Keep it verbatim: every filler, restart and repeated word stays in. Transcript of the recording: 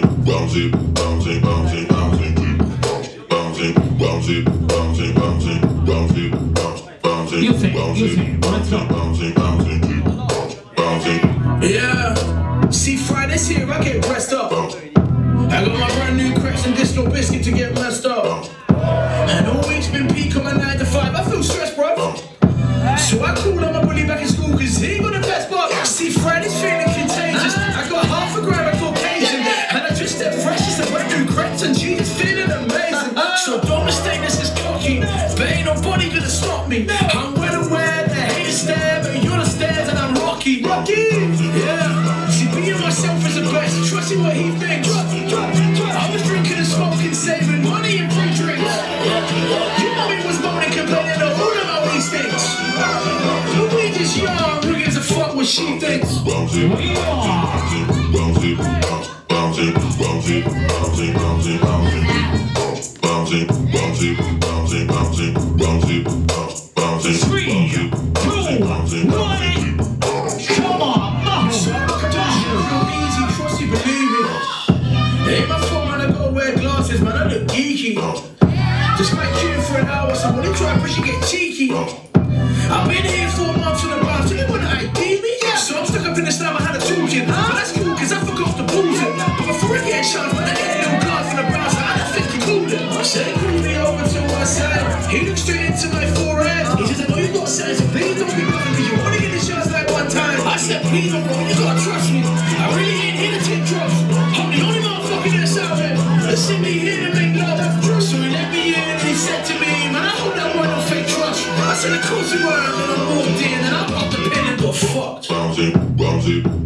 bouncy, bouncy, bouncy, bouncy, bouncy, bouncy, bouncy, bouncy, bouncy, bouncy, You sing, you sing. Let's go. bouncy, bouncy, bouncy. Yeah. See, Friday's here, I get dressed up. I got my brand new cracks and distro biscuit to get messed up. And always been peak on my nine to five. I feel stressed, bro. So I called on my bully back in school because he ain't got the best butt. See, Friday's feeling contagious. I got half a gram of Caucasian. And I just stepped fresh as a brand new cracks and she is feeling amazing. So don't mistake this as cocky. But ain't nobody gonna stop me. I'm well aware the haters stare, but you're the stairs and I'm Rocky. Rocky! Yeah. See, being myself is the best. Trusting what he thinks. I was drinking and smoking, saving money and free drinks. You know he was moaning, complaining of all about these things. But we just young, who gives a fuck what she thinks? Bouncy, bouncy, bouncy, bouncy, bouncy, bouncy, bouncy, bouncy, bouncy, bouncy, bouncy, bouncy, bouncy, Three, two, one. Come on, So I look at that shit real easy, trust you, believe it. It ain't my fault, man, I gotta wear glasses, man, I look geeky. Just might queue for an hour, so when you try push, you get cheeky. I've been here four months on the bounce, so you wanna I D me? Yeah. So I'm stuck up in the slam, I had a toolkit. But that's cool, cause I forgot to pause it. But before I get a chance, when I get a little card from the bounce, I don't think he called it. I said, call me over to one side. He looked straight into my forehead. He says, I know you got signs, so please don't be bothered, cause you wanna get the shots like one time. I said, please don't, bro, you gotta trust me. I really ain't here to take drugs. I'm the only motherfucker that's out there. They send me here to make love. So he let me in and he said to me, man, I hope that one don't fake trust. I said, of course you were, and then I walked in and I popped the pin and got fucked. bouncy, bouncy.